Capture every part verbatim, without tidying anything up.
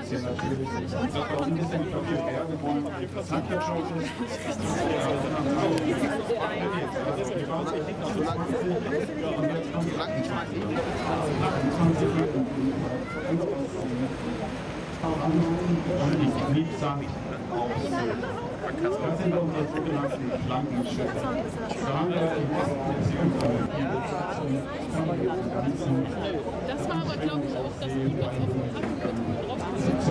hier natürlich. Das war auch ein bisschen verwirrt. Ja, wir wollen das hat ja schon. Ich liebe Sand aus. Das sind unsere sogenannten Flankenschiffe. Da haben wir im Osten das war aber, glaube ich, auch das Lied, was auf dem Haken drauf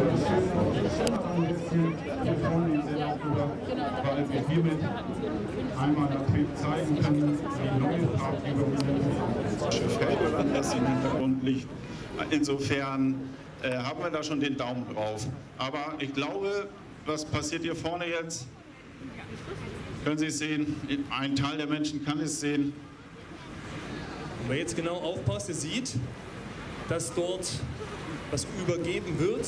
weil wir hiermit einmal natürlich zeigen können, wie neue Farbgebung das Schiff Helgoland, das im Hintergrund liegt. Insofern äh, haben wir da schon den Daumen drauf. Aber ich glaube, was passiert hier vorne jetzt? Können Sie es sehen? Ein Teil der Menschen kann es sehen. Wenn man jetzt genau aufpasst, ihr seht, dass dort was übergeben wird.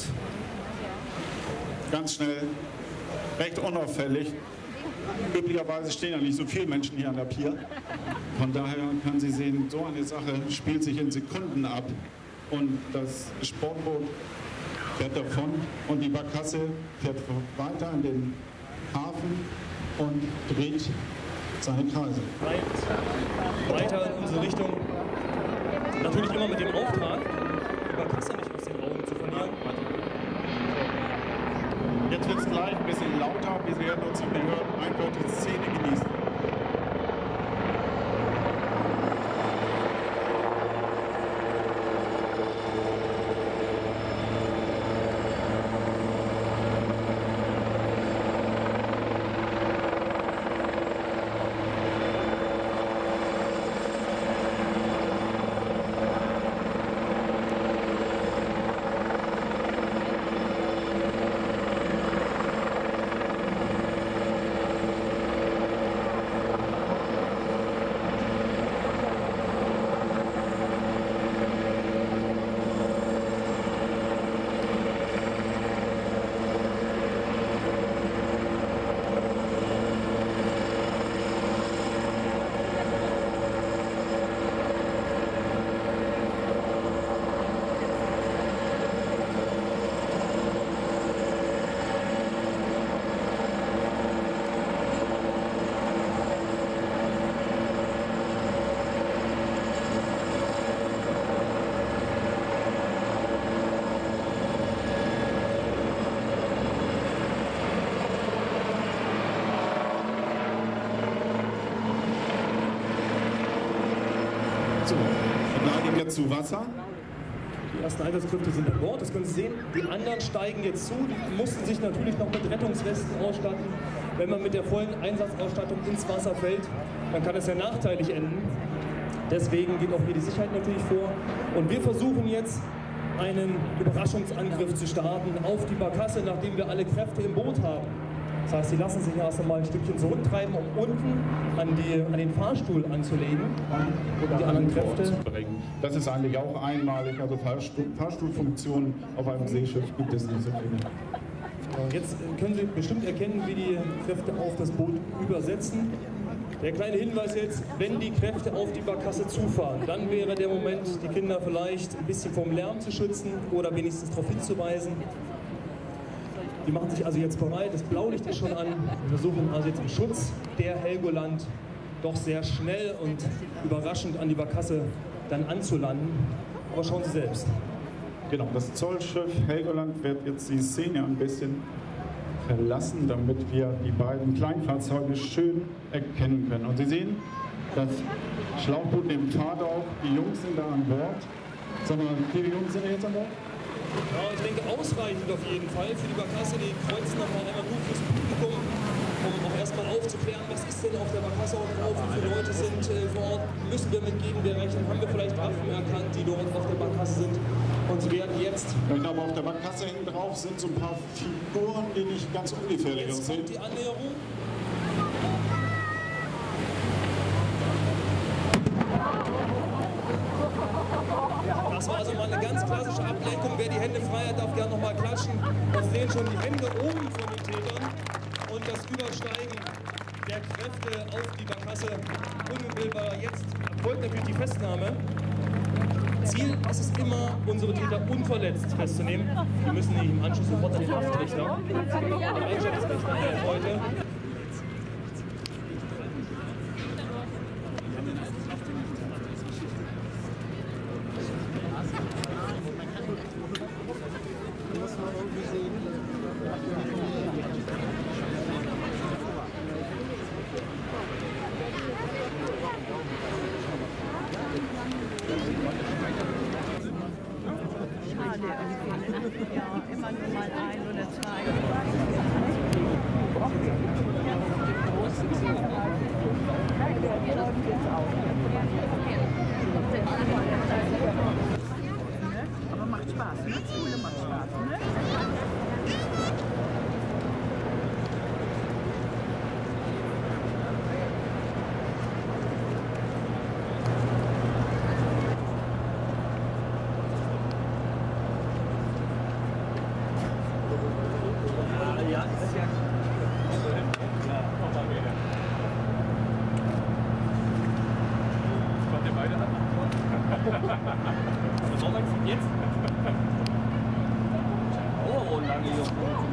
Ganz schnell, recht unauffällig. Üblicherweise stehen ja nicht so viele Menschen hier an der Pier. Von daher können Sie sehen, so eine Sache spielt sich in Sekunden ab. Und das Sportboot fährt davon und die Barkasse fährt weiter in den Hafen und dreht seine Kreise. Weiter in unsere Richtung. Natürlich immer mit dem Auftrag, die Barkasse nicht aus den Augen zu verlieren. Jetzt wird es gleich ein bisschen lauter. Wir werden uns einfach die Szene genießen. So, wir gleiten jetzt zu Wasser. Die ersten Einsatzkräfte sind an Bord, das können Sie sehen. Die anderen steigen jetzt zu, die mussten sich natürlich noch mit Rettungswesten ausstatten. Wenn man mit der vollen Einsatzausstattung ins Wasser fällt, dann kann es ja nachteilig enden. Deswegen geht auch hier die Sicherheit natürlich vor. Und wir versuchen jetzt, einen Überraschungsangriff zu starten auf die Barkasse, nachdem wir alle Kräfte im Boot haben. Das heißt, sie lassen sich erst einmal ein Stückchen zurücktreiben, um unten an, die, an den Fahrstuhl anzulegen und die anderen Kräfte. Das ist eigentlich auch einmalig, also Fahrstuhl, Fahrstuhlfunktionen auf einem Seeschiff gibt es nicht so viele. Jetzt können Sie bestimmt erkennen, wie die Kräfte auf das Boot übersetzen. Der kleine Hinweis jetzt, wenn die Kräfte auf die Barkasse zufahren, dann wäre der Moment, die Kinder vielleicht ein bisschen vom Lärm zu schützen oder wenigstens darauf hinzuweisen. Die machen sich also jetzt bereit, das Blaulicht ist schon an. Wir versuchen also jetzt im Schutz der Helgoland doch sehr schnell und überraschend an die Barkasse dann anzulanden. Aber schauen Sie selbst. Genau, das Zollschiff Helgoland wird jetzt die Szene ein bisschen verlassen, damit wir die beiden Kleinfahrzeuge schön erkennen können. Und Sie sehen, das Schlauchboot nimmt Fahrt auf, die Jungs sind da an Bord. Sondern wie viele Jungs sind jetzt an Bord? Ja, ich denke ausreichend auf jeden Fall für die Barkasse. Die kreuzen nochmal einmal nur fürs Publikum, um auch erstmal aufzuklären, was ist denn auf der Barkasse auch drauf, wie viele Leute sind äh, vor Ort, müssen wir mit Gegenwehr rechnen, haben wir vielleicht Waffen erkannt, die dort auf der Barkasse sind. Und sie werden jetzt... Ich glaube, auf der Barkasse hinten drauf sind so ein paar Figuren, die nicht ganz ungefährlich jetzt sind. Kommt die Annäherung. Das war also mal eine ganz klassische Ablenkung. Wer die Hände frei hat, darf gerne noch mal klatschen. Wir sehen schon die Hände oben von den Tätern und das Übersteigen der Kräfte auf die Barkasse. Unmittelbar jetzt folgt natürlich die Festnahme. Ziel ist es immer, unsere Täter unverletzt festzunehmen. Wir müssen nicht im Anschluss sofort an den Haftrichter. Der Bereitschaftsrichter äh, heute. Ja, immer nur mal ein oder zwei. Aber macht Spaß, ne? Schule macht Spaß, ne? Was soll man jetzt? Oh, lange Junge.